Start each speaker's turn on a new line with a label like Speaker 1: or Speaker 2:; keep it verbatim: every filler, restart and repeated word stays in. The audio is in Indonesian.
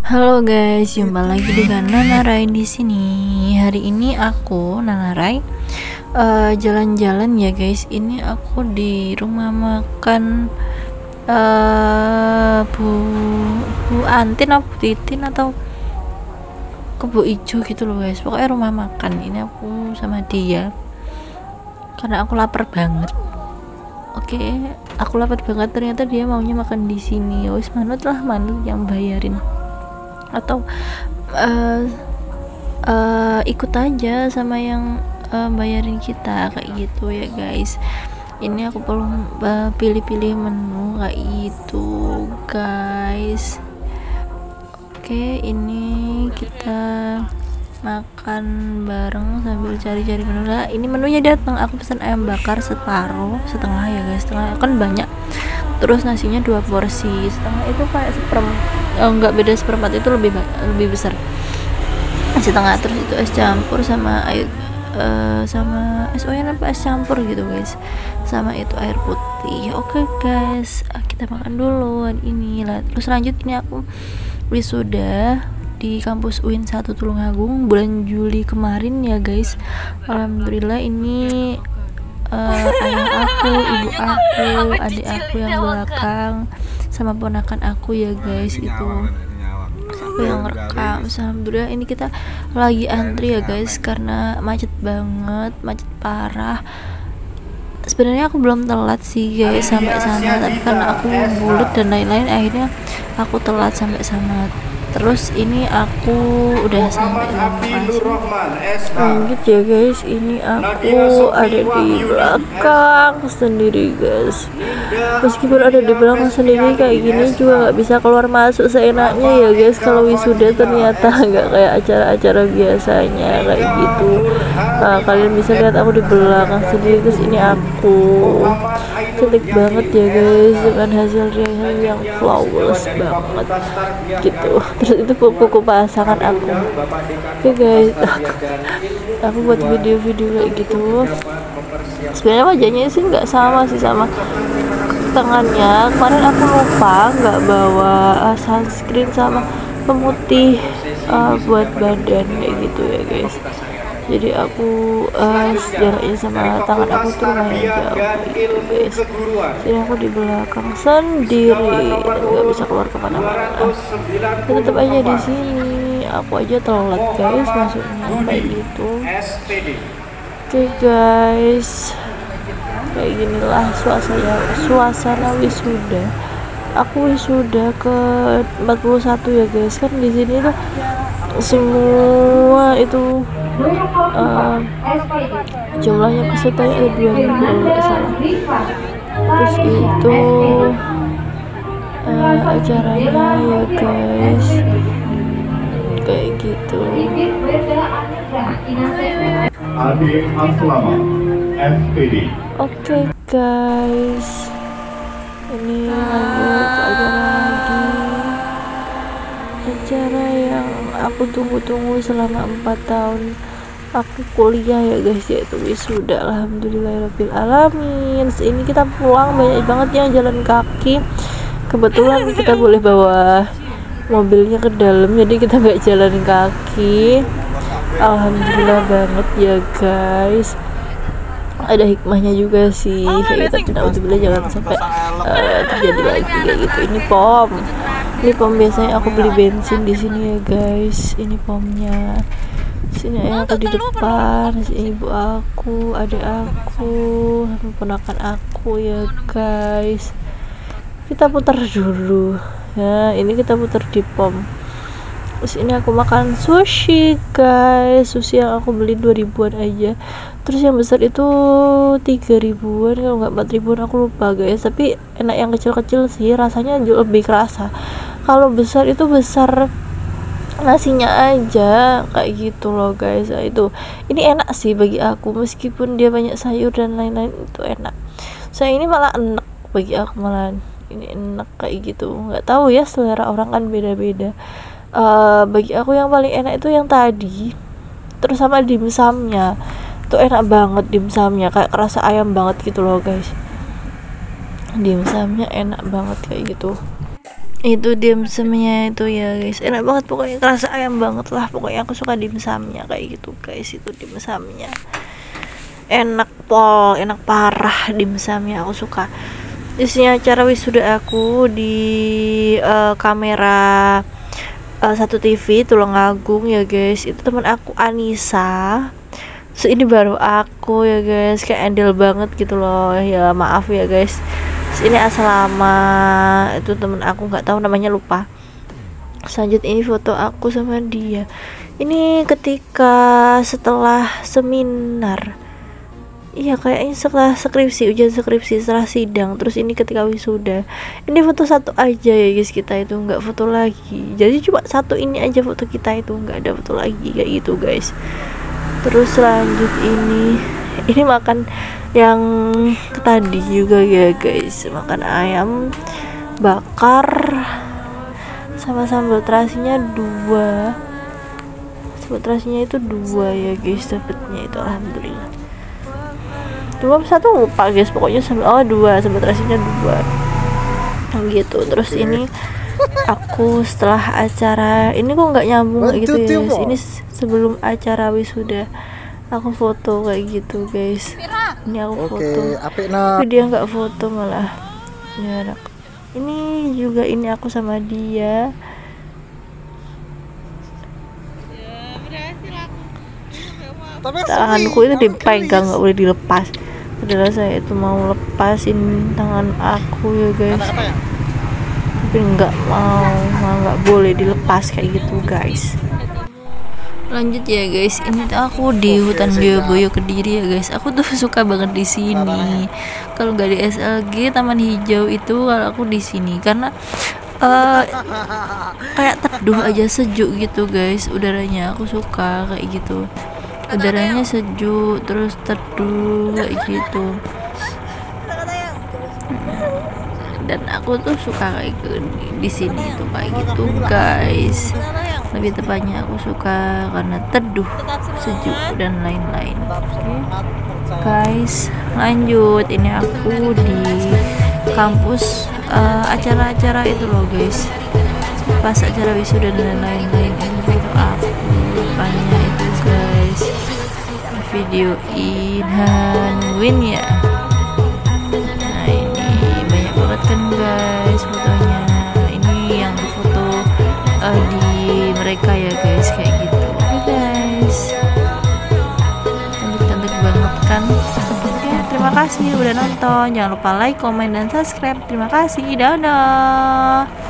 Speaker 1: Halo guys, jumpa lagi dengan Nana Rai di sini. Hari ini aku Nana Rai uh, jalan-jalan ya guys. Ini aku di rumah makan uh, Bu Bu Antin atau Bu Titin atau Kebo Ijo gitu loh guys. Pokoknya rumah makan. Ini aku sama dia karena aku lapar banget. Oke, okay, aku lapar banget. Ternyata dia maunya makan di sini. Wis manut lah, manut yang bayarin. Atau uh, uh, ikut aja sama yang uh, bayarin kita kayak gitu ya guys. Ini aku belum uh, pilih-pilih menu kayak gitu guys. Oke, ini kita makan bareng sambil cari-cari menu. Nah, ini menunya datang. Aku pesan ayam bakar separuh, setengah ya guys. Setengah kan banyak. Terus nasinya dua porsi, setengah itu kayak seperempat, oh, enggak beda seperempat, itu lebih lebih besar setengah. Terus itu es campur sama air uh, sama es oyen apa es campur gitu guys, sama itu air putih. Oke guys, kita makan dulu ini lah. Terus lanjut, ini aku wisuda di kampus U I N satu Tulungagung bulan Juli kemarin ya guys. Alhamdulillah, ini Uh, ayah aku, ibu aku, adik aku yang belakang, sama ponakan aku ya guys. Itu aku yang rekam. Alhamdulillah, ini kita lagi antri ya guys karena macet banget, macet parah. Sebenarnya aku belum telat sih guys sampai sana, tapi karena aku bulet dan lain-lain akhirnya aku telat sampai sana. Terus ini aku udah sampai lanjut ya guys. Ini aku ada di belakang sendiri guys. Meskipun ada di belakang sendiri kayak gini juga nggak bisa keluar masuk seenaknya ya guys. Kalau wisuda ternyata nggak kayak acara-acara biasanya kayak gitu. Nah, kalian bisa lihat aku di belakang sendiri. Terus ini aku cantik banget ya guys dengan hasil reaction yang flawless banget gitu. Terus itu kuku pasangan aku. Oke okay guys, aku buat video-video kayak gitu. Sebenarnya wajahnya sih nggak sama sih sama tangannya. Kemarin aku lupa nggak bawa uh, sunscreen sama pemutih uh, buat badan kayak gitu ya guys. Jadi aku uh, jaraknya sama tangan aku tuh lumayan jauh gitu guys. Jadi aku di belakang sendiri dan nggak bisa keluar kemana-mana. Tetap aja di sini. Aku aja telat guys masuknya kayak gitu. Oke okay, guys, kayak ginilah suasana suasana wisuda. Aku wisuda ke empat puluh satu ya guys. Kan di sini tuh semua itu uh, jumlahnya pesertanya ada dua ribu kalau nggak salah. Terus itu uh, acaranya ya guys kayak gitu. Oke okay, guys, ini lanjut acara lagi, acara yang aku tunggu-tunggu selama empat tahun aku kuliah ya guys, yaitu wisuda. Alhamdulillahirabbil alamin. Ini kita pulang banyak banget yang jalan kaki. Kebetulan kita boleh bawa mobilnya ke dalam, jadi kita nggak jalan kaki. Alhamdulillah banget ya guys. Ada hikmahnya juga sih kayak gitu. Alhamdulillah jangan sampai uh, terjadi lagi kayak gitu. Ini pom. Ini pom biasanya aku beli bensin di sini ya guys. Ini pomnya. Sini ayah aku di depan, sini ibu aku, adik aku, sama ponakan aku ya guys. Kita putar dulu. Ya, ini kita putar di pom. Terus ini aku makan sushi guys. Sushi yang aku beli dua ribuan aja. Terus yang besar itu tiga ribuan kalau nggak empat ribuan, aku lupa guys. Tapi enak yang kecil-kecil sih, rasanya juga lebih kerasa. Kalau besar itu besar nasinya aja kayak gitu loh guys. Nah, itu ini enak sih bagi aku, meskipun dia banyak sayur dan lain-lain, itu enak. Saya ini malah enak bagi aku, malah ini enak kayak gitu. Nggak tahu ya, selera orang kan beda-beda. Uh, bagi aku yang paling enak itu yang tadi. Terus sama dimsumnya tuh enak banget, dimsumnya kayak kerasa ayam banget gitu loh guys. Dimsumnya enak banget kayak gitu. Itu dimsumnya itu ya guys, enak banget pokoknya, kerasa ayam banget lah pokoknya. Aku suka dimsumnya kayak gitu guys. Itu dimsumnya enak pol, enak parah dimsumnya, aku suka. Isinya acara wisuda aku di uh, kamera uh, satu T V Tulungagung ya guys. Itu teman aku Anissa. So ini baru aku ya guys, kayak andel banget gitu loh ya, maaf ya guys. Ini asal lama itu temen aku, nggak tahu namanya, lupa. Selanjutnya ini foto aku sama dia. Ini ketika setelah seminar, iya kayaknya setelah skripsi, ujian skripsi, setelah sidang. Terus ini ketika wisuda. Ini foto satu aja ya guys, kita itu nggak foto lagi. Jadi cuma satu ini aja foto kita, itu nggak ada foto lagi kayak gitu guys. Terus lanjut ini ini makan yang tadi juga ya guys, makan ayam bakar sama sambal terasinya dua. Sambal terasinya itu dua ya guys, dapetnya itu alhamdulillah. Dua satu lupa guys, pokoknya sambal, oh dua, sambal terasinya dua gitu. Terus ini aku setelah acara ini kok nggak nyambung kayak gitu ya guys. Ini sebelum acara wisuda aku foto kayak gitu guys. Ini aku foto, tapi dia nggak foto malah ya. Ini juga ini aku sama dia. Tanganku itu dipegang, nggak boleh dilepas. Padahal saya itu mau lepasin tangan aku ya guys, tapi nggak mau, malah nggak boleh dilepas kayak gitu guys. Lanjut ya guys, ini tuh aku di hutan Bioboyo Kediri ya guys. Aku tuh suka banget di sini. Kalau nggak di S L G Taman Hijau itu, kalau aku di sini karena uh, kayak teduh aja, sejuk gitu guys udaranya. Aku suka kayak gitu, udaranya sejuk terus teduh kayak gitu. Dan aku tuh suka kayak di sini tuh kayak gitu guys. Lebih tepatnya aku suka karena teduh, sejuk dan lain-lain. Okay. Guys, lanjut. Ini aku di kampus acara-acara uh, itu loh guys. Pas acara wisuda dan lain-lain, ini foto aku depannya itu guys. Videoin Hanwin ya. Nah ini banyak banget kan guys fotonya. Ini yang foto uh, di mereka ya guys kayak gitu. Oke okay, guys, cantik-cantik banget kan. Oke, terima kasih udah nonton, jangan lupa like, comment, dan subscribe. Terima kasih, dadah.